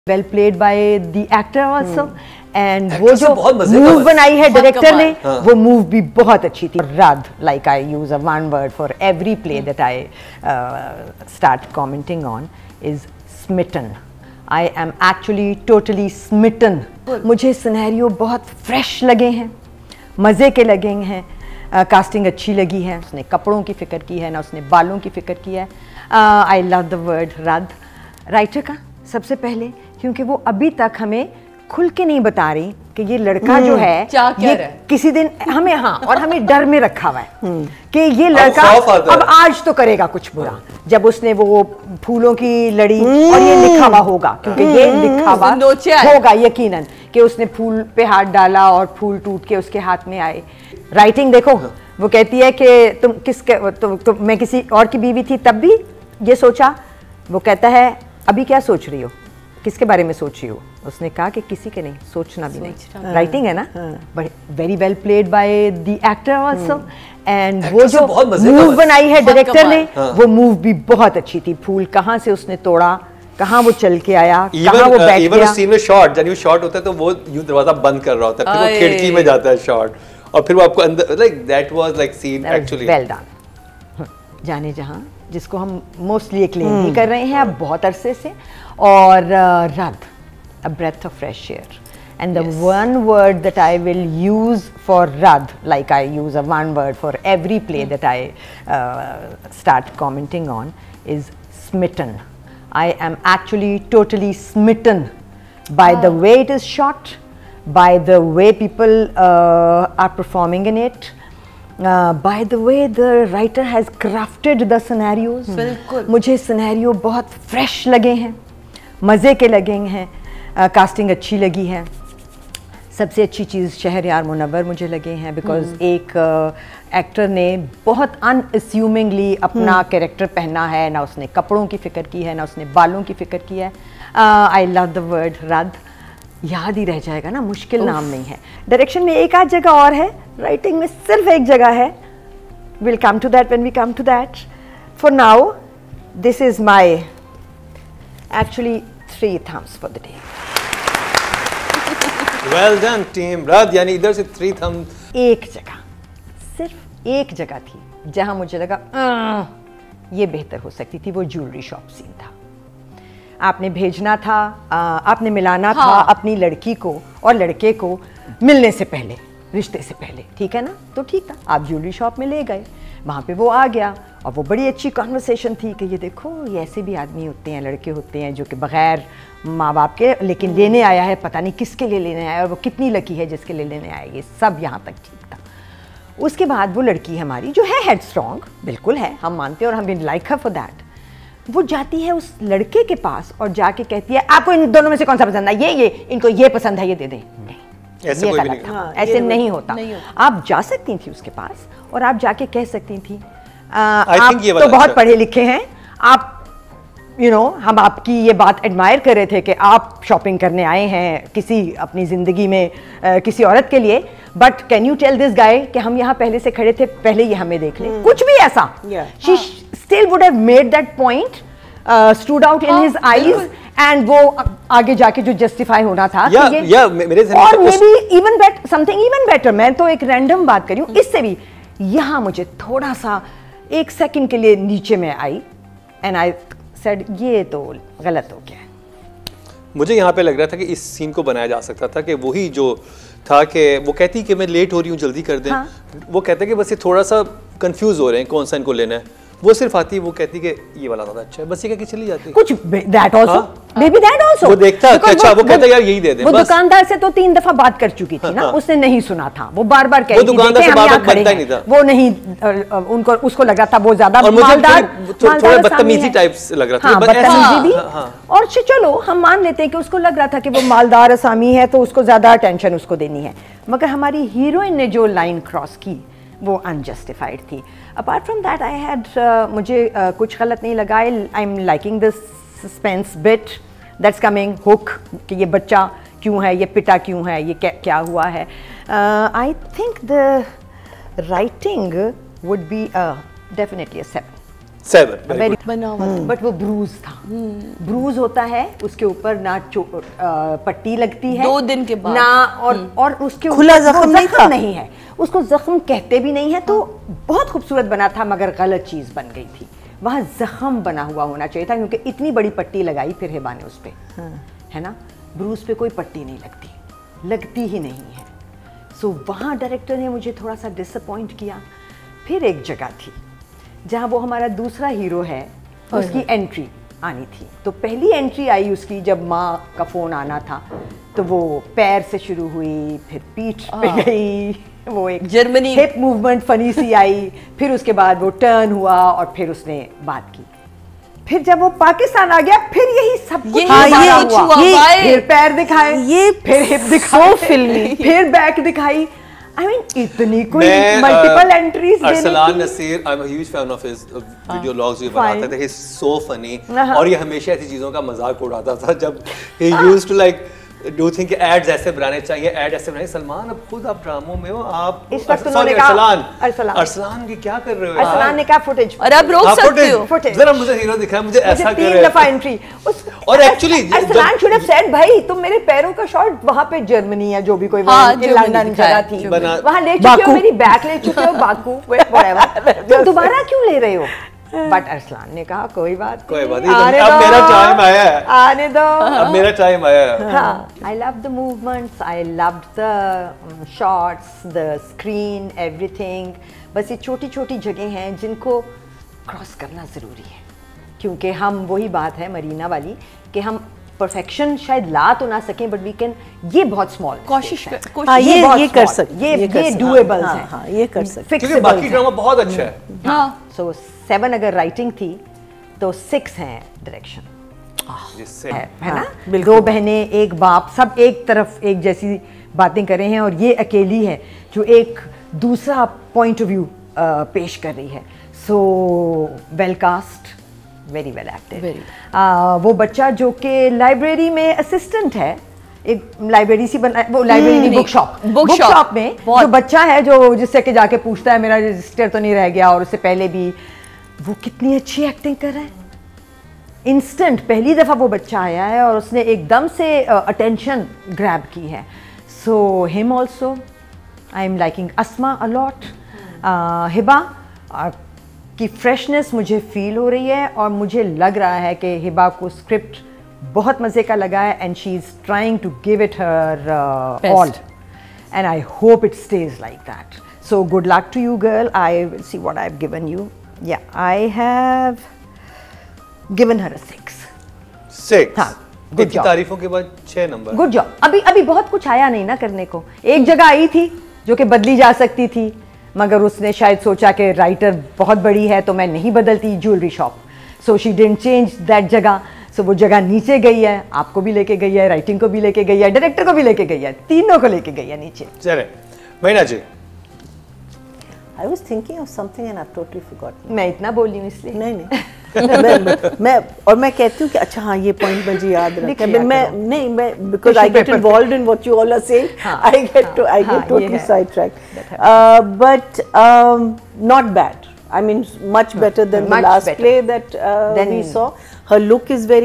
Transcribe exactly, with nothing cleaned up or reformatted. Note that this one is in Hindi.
Well played by the actor also and वो जो मूव बनाई है डायरेक्टर ने हाँ. वो मूव भी बहुत अच्छी थी. Rad, like I use a one word for every play that I start commenting on, is smitten. I am actually totally smitten. मुझे सिनेरियो बहुत फ्रेश लगे हैं, मज़े के लगे हैं. कास्टिंग uh, अच्छी लगी है. उसने कपड़ों की फ़िक्र की है ना उसने बालों की फ़िक्र की है. I love the word rad. Writer का सबसे पहले, क्योंकि वो अभी तक हमें खुल के नहीं बता रही कि ये लड़का जो है क्या ये किसी दिन हमें हाँ और हमें डर में रखा हुआ है कि ये लड़का अब आज तो करेगा कुछ बुरा. जब उसने वो फूलों की लड़ी और ये लिखा हुआ होगा, क्योंकि ये लिखा हुआ होगा यकीनन कि उसने फूल पे हाथ डाला और फूल टूट के उसके हाथ में आए. राइटिंग देखो, वो कहती है कि तुम किसके तुम, तुम मैं किसी और की बीवी थी तब भी ये सोचा. वो कहता है अभी क्या सोच रही हो, किसके बारे में सोच रही हो. उसने कहा कि किसी के नहीं, सोचना भी नहीं. राइटिंग है ना, but very well played by the actor also and वो जो मूव बनाई है डायरेक्टर ने वो मूव भी बहुत अच्छी थी. फूल कहाँ से उसने तोड़ा, कहाँ वो चल के आया, कहाँ वो बैठ गया. इवन सीन में शॉट, जब यू शॉट होता है तो वो यूं दरवाजा बंद कर रहा होता है, फिर वो खिड़की में जाता है शॉट और फिर वो आपको अंदर, like that was like scene actually well done. जाने जहां, जिसको हम मोस्टली क्लेम ही कर रहे हैं अब बहुत अरसे से. और राध, a breath of fresh air, and the yes. one word that I will use for Radh, like I use a one word for every play mm. that I uh, start commenting on, is smitten. I am actually totally smitten by wow. the way it is shot, by the way people uh, are performing in it, uh, by the way the writer has crafted the scenarios. बिल्कुल. मुझे scenario बहुत fresh लगे हैं, मज़े के लगे हैं. कास्टिंग uh, अच्छी लगी है. सबसे अच्छी चीज़ शहरयार मुनव्वर मुझे लगे हैं, बिकॉज hmm. एक एक्टर uh, ने बहुत अनअस्यूमिंगली अपना कैरेक्टर hmm. पहना है. ना उसने कपड़ों की फ़िक्र की है ना उसने बालों की फ़िक्र की है. आई लव द वर्ड राध. याद ही रह जाएगा ना, मुश्किल नाम नहीं है. डायरेक्शन में एक आध जगह और है, राइटिंग में सिर्फ एक जगह है. Will come to that when we come to that. For now this is my actually three thumbs for the day. Well done team राध. यानी इधर से थ्री थम. एक जगह, सिर्फ एक जगह थी जहां मुझे लगा ये बेहतर हो सकती थी. वो ज्वेलरी शॉप सीन था. आपने भेजना था, आ, आपने मिलाना हाँ. था अपनी लड़की को और लड़के को मिलने से पहले, रिश्ते से पहले, ठीक है ना. तो ठीक था, आप ज्वेलरी शॉप में ले गए, वहाँ पे वो आ गया और वो बड़ी अच्छी कॉन्वर्सेशन थी कि ये देखो ये ऐसे भी आदमी होते हैं, लड़के होते हैं जो कि बग़ैर माँ बाप के लेकिन लेने आया है, पता नहीं किसके लिए लेने आया और वो कितनी लकी है जिसके लिए लेने आया. ये सब यहाँ तक ठीक था. उसके बाद वो लड़की हमारी जो है हेड स्ट्रॉन्ग, बिल्कुल है, हम मानते हैं और हम लाइक हर फॉर दैट. वो जाती है उस लड़के के पास और जाके कहती है आपको इन दोनों में से कौन सा पसंद है, ये ये इनको ये पसंद है, ये दे दें. ऐसे ये गलत था. हाँ, ऐसे नहीं होता. नहीं होता. आप जा सकती थी उसके पास और आप जाके कह सकती थी आ, आप तो बहुत पढ़े लिखे हैं, आप यू you नो know, हम आपकी ये बात एडमायर कर रहे थे कि आप शॉपिंग करने आए हैं किसी अपनी ज़िंदगी में आ, किसी औरत के लिए, but can you tell this guy कि हम यहाँ पहले से खड़े थे, पहले ये हमें देख लें. hmm. कुछ भी ऐसा. She still would have made that point, stood out in his eyes, and वो आगे जाके जो जस्टिफाई होना था yeah, ये, yeah, मेरे और maybe even better, something even better. मैं तो एक रैंडम बात करी हूँ, इससे भी यहाँ मुझे थोड़ा सा एक सेकंड के लिए नीचे में आई एंड आई सेड ये तो गलत हो गया. मुझे यहाँ पे लग रहा था कि इस सीन को बनाया जा सकता था कि वही जो था कि वो कहती कि मैं लेट हो रही हूँ जल्दी कर दें. हाँ? वो कहते कि बस ये थोड़ा सा कंफ्यूज हो रहे हैं कौन सा इनको लेना है. वो सिर्फ आती है, वो कहती कि ये वाला ज़्यादा अच्छा है, बस ये कह के चली जाती. कुछ that also, maybe that also. वो देखता अच्छा, वो कहता यार यही दे दे. वो दुकानदार से तो तीन दफा बात कर चुकी थी ना, उसने नहीं सुना था. वो बार बार कह रही थी वो दुकानदार से बात बनता ही नहीं था. वो नहीं, उनको उसको लग रहा था वो ज्यादा मालदार, थोड़ा बदतमीजी टाइप से लग रहा था. बदतमीजी भी. और चलो हम मान लेते हैं कि उसको लग रहा था कि वो मालदार असामी है तो उसको ज्यादा अटेंशन उसको देनी है, मगर हमारी हीरोइन ने जो लाइन क्रॉस की वो अनजस्टिफाइड थी. Apart from that I had, मुझे uh, कुछ गलत नहीं लगा. I am liking this suspense bit that's coming, hook कि ये बच्चा क्यों है, ये पिटा क्यों है, ये क्या क्या हुआ है. I think the writing would be definitely a seven. Seven बना हुआ, बट वो ब्रूज था। ब्रूज होता है, उसके ऊपर ना पट्टी लगती है दो दिन के बाद ना, और और उसके खुला जख्म नहीं था, नहीं है उसको जख्म कहते भी नहीं है। तो बहुत खूबसूरत बना था, मगर गलत चीज बन गई थी। वहाँ जख्म बना हुआ होना चाहिए था, क्योंकि इतनी बड़ी पट्टी लगाई फिर हिबा ने उस पे, है ना। ब्रूज पे कोई पट्टी नहीं लगती, लगती ही नहीं है। सो वहाँ डायरेक्टर ने मुझे थोड़ा सा डिसअपॉइंट किया। फिर एक जगह थी जहाँ वो हमारा दूसरा हीरो है, उसकी एंट्री आनी थी। तो पहली एंट्री आई उसकी जब माँ का फ़ोन आना था, तो वो पैर से शुरू हुई, फिर पीठ पे गई, वो एक जर्मनी हिप मूवमेंट फनी सी आई, फिर उसके बाद वो टर्न हुआ और फिर उसने बात की। फिर जब वो पाकिस्तान आ गया, फिर यही सब कुछ हाँ, ये हुआ, ये फिर पैर दिखाए, ये फिर हिप दिखाए, फिल्मी, फिर बैक दिखाई। I mean, इतनी कोई multiple entries. Arsalan Naseer, I'm a huge fan of his video logs, ये बनाता था, he's so funny, और ये हमेशा ऐसी चीजों का मजाक उड़ाता था। जब he used to like do think ads ऐसे बनाने चाहिए, एड ऐसे बनाए। सलमान, अब खुद आप ड्रामों में हो, आप इस वक्त उन्होंने कहा अरसलान अरसलान अरसलान ये क्या कर रहे हो? अरसलान ने कहा फुटेज, और आप रोक सकते हो फुटेज, जरा मुझे हीरो दिखाया, मुझे ऐसा कर तीन दफा एंट्री। और actually Arsalan should have said, भाई तुम मेरे पैरों का शॉट वहां पे जर्मनी या जो भी कोई लंदन जगह थी वहां ले चुके हो, मेरी बैक ले चुके हो, बाकू व्हाटएवर, तो दोबारा क्यों ले रहे हो? बट अरसलान ने कहा कोई बात कोई बात नहीं, अब मेरा टाइम आया है, आने दो, अब मेरा टाइम आया है। हाँ, I loved the movements, I loved the um, shots, the screen, everything. बस ये छोटी छोटी जगह हैं जिनको क्रॉस करना ज़रूरी है, क्योंकि हम वही बात है मरीना वाली कि हम परफेक्शन शायद ला तो ना सकें, बट वी कैन, ये बहुत स्मॉल कोशिश है, हाँ, ये ये ये कर सकते, ये ये डूएबल है, हाँ, ये कर सकते, क्योंकि बाकी ड्रामा बहुत अच्छा है। हाँ, सो सेवन अगर राइटिंग थी तो सिक्स है डायरेक्शन, है, है ना। दो बहनें एक बाप, सब एक तरफ एक जैसी बातें कर रहे हैं, और ये अकेली है जो एक दूसरा पॉइंट ऑफ व्यू पेश कर रही है। So well cast, very well acted. वो बच्चा जो कि लाइब्रेरी में असिस्टेंट है, एक लाइब्रेरी सी बना, वो library book shop, book shop में जो बच्चा है जो जिससे के जाके पूछता है मेरा रजिस्टर तो नहीं रह गया, और उससे पहले भी वो कितनी अच्छी एक्टिंग कर रहा है। इंस्टेंट पहली दफ़ा वो बच्चा आया है और उसने एकदम से अटेंशन uh, ग्रैब की है। So him also, I am liking Asma a lot. Hiba uh, की फ्रेशनेस मुझे फील हो रही है, और मुझे लग रहा है कि हिबा को स्क्रिप्ट बहुत मज़े का लगा है, and she is trying to give it her all, and I hope it stays like that. So good luck to you girl, I will see what I have given you. या I have given her a six. Six, हाँ, इतनी तारीफों के बाद छह नंबर। Good job. अभी अभी बहुत कुछ आया नहीं ना करने को, एक जगह आई थी जो कि बदली जा सकती थी, मगर उसने शायद सोचा कि राइटर बहुत बड़ी है तो मैं नहीं बदलती, jewellery shop, so she didn't change that जगह। सो वो जगह नीचे गई है, आपको भी लेके गई है, राइटिंग को भी लेके गई है, डायरेक्टर को भी लेके गई है, तीनों को लेके गई है नीचे। चले महीना जी। I was thinking of something and I've totally forgotten. मैं इतना बोल रही हूँ इसलिए। नहीं नहीं मैं, मैं और मैं कहती हूँ कि अच्छा हाँ ये पॉइंट मुझे याद रखा है। मैं नहीं मैं because I get involved in what you all are saying, I get to I get totally sidetracked. Uh, but um, not bad. I mean much better than the last play that uh, we saw. Her look is very